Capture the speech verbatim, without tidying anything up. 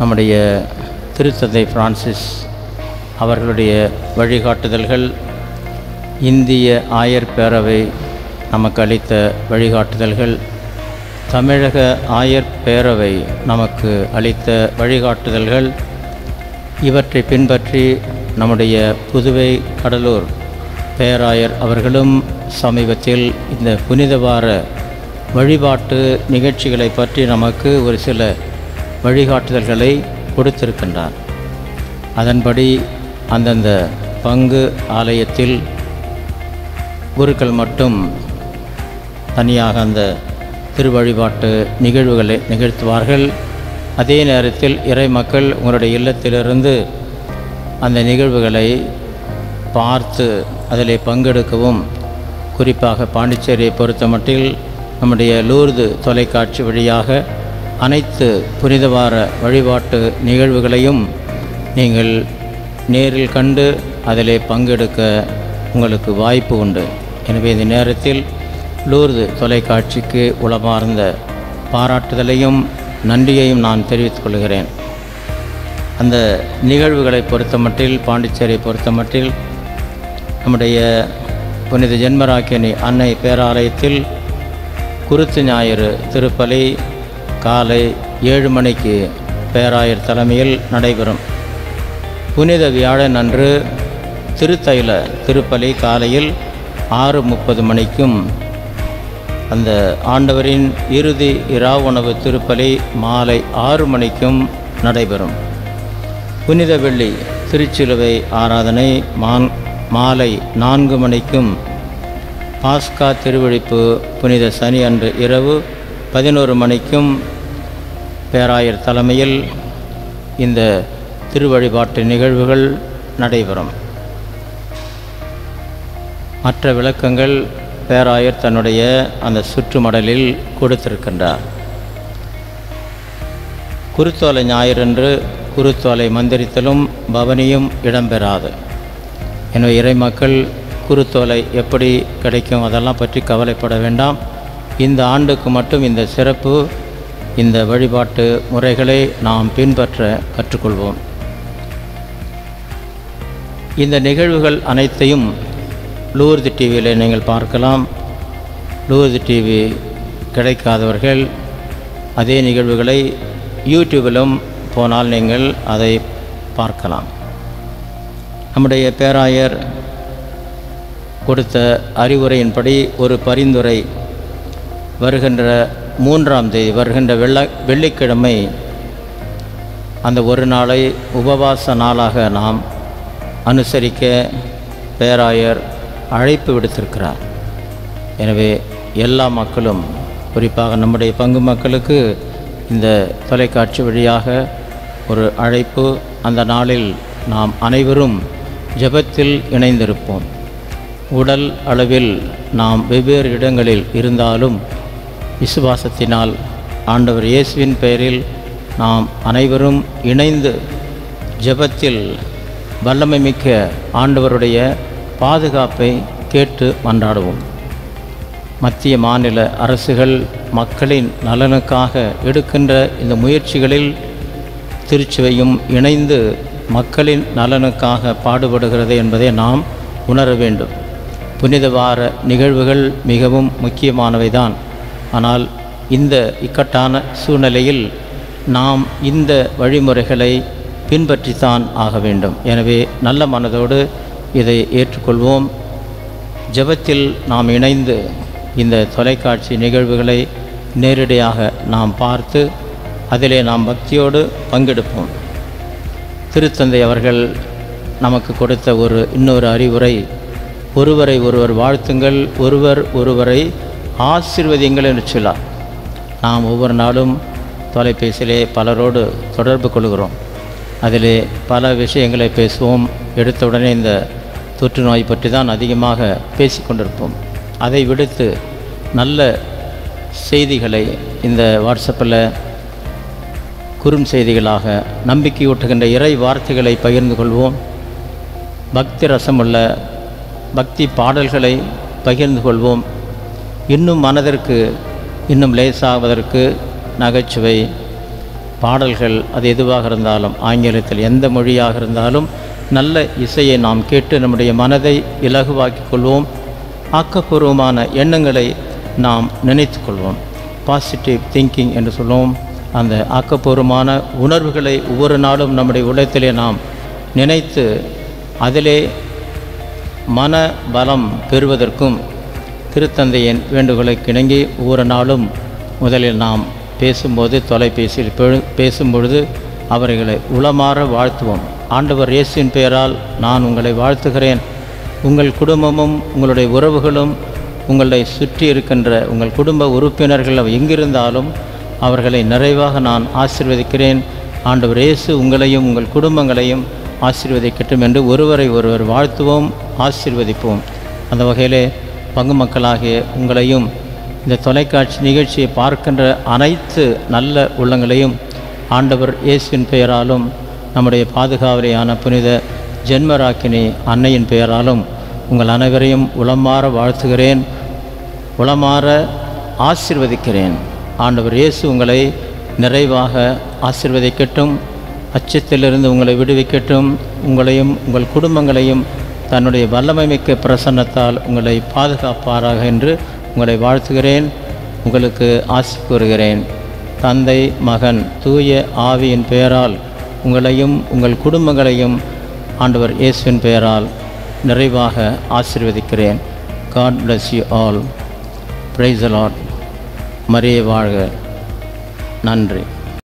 நம்முடைய திருத்தந்தை பிரான்சிஸ் அவர்களுடைய வழிகாட்டுதல்கள், இந்திய ஆயர் பேரவை நமக்கு அளித்த வழிகாட்டுதல்கள், தமிழக ஆயர் பேரவை நமக்கு அளித்த வழிகாட்டுதல்கள், இவற்றை பின்பற்றி நம்முடைய புதுவை கடலூர் பேராயர் அவர்களும் சமீபத்தில் இந்த புனித வார வழிபாட்டு நிகழ்ச்சிகளை பற்றி நமக்கு ஒரு சில வழிகாட்டுதல்களை கொடுத்திருக்கின்றார். அதன்படி அந்தந்த பங்கு ஆலயத்தில் குருக்கள் மட்டும் தனியாக அந்த திருவழிபாட்டு நிகழ்வுகளை நிகழ்த்துவார்கள். அதே நேரத்தில் இறை மக்கள் உங்களுடைய இல்லத்திலிருந்து அந்த நிகழ்வுகளை பார்த்து அதில் பங்கெடுக்கவும், குறிப்பாக பாண்டிச்சேரியை பொறுத்தமட்டில் நம்முடைய லூர்து தொலைக்காட்சி வழியாக அனைத்து புனித வார வழிபாட்டு நிகழ்வுகளையும் நீங்கள் நேரில் கண்டு அதிலே பங்கெடுக்க உங்களுக்கு வாய்ப்பு உண்டு. எனவே இந்த நேரத்தில் லூர்து தொலைக்காட்சிக்கு உளமார்ந்த பாராட்டுதலையும் நன்றியையும் நான் தெரிவித்துக் கொள்கிறேன். அந்த நிகழ்வுகளை பொறுத்தமட்டில் பாண்டிச்சேரியை பொறுத்தமட்டில் நம்முடைய புனித ஜென்மராக்கினி அன்னை பேராலயத்தில் குருத்து ஞாயிறு திருப்பலி காலை ஏழு மணிக்கு பேராயர் தலைமையில் நடைபெறும். புனித வியாழன் அன்று திருத்தைல திருப்பலி காலையில் ஆறு முப்பது மணிக்கும், அந்த ஆண்டவரின் இறுதி இரவு உணவு திருப்பலி மாலை ஆறு மணிக்கும் நடைபெறும். புனித வெள்ளி திருச்சிலுவை ஆராதனை மான் மாலை நான்கு மணிக்கும், பாஸ்கா திருவிழிப்பு புனித சனி அன்று இரவு பதினோரு மணிக்கும் பேராயர் தலைமையில் இந்த திருவழிபாட்டு நிகழ்வுகள் நடைபெறும். மற்ற விளக்கங்கள் பேராயர் தன்னுடைய அந்த சுற்றுமடலில் கொடுத்திருக்கின்றார். குருத்தோலை ஞாயிறன்று குருத்தோலை மந்திரித்தலும் பவனியும் இடம்பெறாது. எனவே இறை மக்கள் குருத்தோலை எப்படி கிடைக்கும் அதெல்லாம் பற்றி கவலைப்பட வேண்டாம். இந்த ஆண்டுக்கு மட்டும் இந்த சிறப்பு, இந்த வழிபாட்டு முறைகளை நாம் பின்பற்ற கற்றுக்கொள்வோம். இந்த நிகழ்வுகள் அனைத்தையும் லூர்து டிவியில் நீங்கள் பார்க்கலாம். லூர்து டிவி கிடைக்காதவர்கள் அதே நிகழ்வுகளை யூடியூபிலும் போனால் நீங்கள் அதை பார்க்கலாம். நம்முடைய பேராயர் கொடுத்த அறிவுரையின்படி ஒரு பரிந்துரை, வருகின்ற மூன்றாம் தேதி வருகின்ற வெள்ள வெள்ளிக்கிழமை அந்த ஒரு நாளை உபவாச நாளாக நாம் அனுசரிக்க பேராயர் அழைப்பு விடுத்திருக்கிறார். எனவே எல்லா மக்களும், குறிப்பாக நம்முடைய பங்கு மக்களுக்கு இந்த தொலைக்காட்சி வழியாக ஒரு அழைப்பு. அந்த நாளில் நாம் அனைவரும் ஜெபத்தில் இணைந்திருப்போம். உடல் அளவில் நாம் வெவ்வேறு இடங்களில் இருந்தாலும் விசுவாசத்தினால் ஆண்டவர் இயேசுவின் பெயரில் நாம் அனைவரும் இணைந்து ஜெபத்தில் வல்லமை மிக்க ஆண்டவருடைய பாதுகாப்பை கேட்டு மன்றாடுவோம். மத்திய மாநில அரசுகள் மக்களின் நலனுக்காக எடுக்கின்ற இந்த முயற்சிகளில் திருச்சபையும் இணைந்து மக்களின் நலனுக்காக பாடுபடுகிறது என்பதை நாம் உணர வேண்டும். புனித வார நிகழ்வுகள் மிகவும் முக்கியமானவைதான். ஆனால் இந்த இக்கட்டான சூழ்நிலையில் நாம் இந்த வழிமுறைகளை பின்பற்றித்தான் ஆக வேண்டும். எனவே நல்ல மனதோடு இதை ஏற்றுக்கொள்வோம். ஜெபத்தில் நாம் இணைந்து இந்த தொலைக்காட்சி நிகழ்வுகளை நேரடியாக நாம் பார்த்து அதிலே நாம் பக்தியோடு பங்கெடுப்போம். திருத்தந்தை அவர்கள் நமக்கு கொடுத்த ஒரு இன்னொரு அறிவுரை, ஒருவரை ஒருவர் வாழ்த்துங்கள், ஒருவர் ஒருவரை ஆசீர்வதிங்கள் என்று சொல்லார். நாம் ஒவ்வொரு நாளும் தொலைபேசியிலே பலரோடு தொடர்பு கொள்கிறோம். அதிலே பல விஷயங்களை பேசுவோம். எடுத்தவுடனே இந்த தொற்று நோய் பற்றி தான் அதிகமாக பேசிக்கொண்டிருப்போம். அதை விடுத்து நல்ல செய்திகளை இந்த வாட்ஸ்அப்பில் குறும் செய்திகளாக நம்பிக்கையூட்டுகின்ற இறை வார்த்தைகளை பகிர்ந்து கொள்வோம். பக்தி ரசமுள்ள பக்தி பாடல்களை பகிர்ந்து கொள்வோம். இன்னும் மனதிற்கு இன்னும் லேசாவதற்கு நகைச்சுவை, பாடல்கள் அது எதுவாக இருந்தாலும், ஆங்கிலத்தில் எந்த மொழியாக இருந்தாலும் நல்ல இசையை நாம் கேட்டு நம்முடைய மனதை இலகுவாக்கிக் கொள்வோம். ஆக்கப்பூர்வமான எண்ணங்களை நாம் நினைத்து கொள்வோம். பாசிட்டிவ் திங்கிங் என்று சொல்லுவோம். அந்த ஆக்கப்பூர்வமான உணர்வுகளை ஒவ்வொரு நாளும் நம்முடைய உள்ளத்திலே நாம் நினைத்து அதிலே மன பலம் பெறுவதற்கும் திருத்தந்தையின் வேண்டுகோளை கிணங்கி ஒவ்வொரு நாளும் முதலில் நாம் பேசும்போது, தொலைபேசியில் பேசும்பொழுது அவர்களை உளமாற வாழ்த்துவோம். ஆண்டவர் இயேசுவின் பெயரால் நான் உங்களை வாழ்த்துகிறேன். உங்கள் குடும்பமும் உங்களுடைய உறவுகளும் உங்களை சுற்றி இருக்கின்ற உங்கள் குடும்ப உறுப்பினர்கள் எங்கிருந்தாலும் அவர்களை நிறைவாக நான் ஆசீர்வதிக்கிறேன். ஆண்டவர் இயேசு உங்களையும் உங்கள் குடும்பங்களையும் ஆசீர்வதிக்கட்டும் என்று ஒருவரை ஒருவர் வாழ்த்துவோம், ஆசீர்வதிப்போம். அந்த வகையிலே பங்கு மக்களாகிய உங்களையும் இந்த தொலைக்காட்சி நிகழ்ச்சியை பார்க்கின்ற அனைத்து நல்ல உள்ளங்களையும் ஆண்டவர் இயேசுவின் பெயராலும் நம்முடைய பாதுகாவலியான புனித ஜென்மராக்கினி அன்னையின் பெயராலும் உங்கள் அனைவரையும் உளமாற வாழ்த்துகிறேன், உளமாற ஆசீர்வதிக்கிறேன். ஆண்டவர் இயேசு உங்களை நிறைவாக ஆசீர்வதிக்கட்டும், அச்சத்திலிருந்து உங்களை விடுவிக்கட்டும், உங்களையும் உங்கள் குடும்பங்களையும் தன்னுடைய வல்லமை மிக்க பிரசன்னத்தால் உங்களை பாதுகாப்பாராக என்று உங்களை வாழ்த்துகிறேன். உங்களுக்கு ஆசி கூறுகிறேன். தந்தை, மகன், தூய ஆவியின் பெயரால் உங்களையும் உங்கள் குடும்பங்களையும் ஆண்டவர் இயேசுவின் பெயரால் நிறைவாக ஆசீர்வதிக்கிறேன். God bless you all. Praise the Lord. மரியே வாழ்க. நன்றி.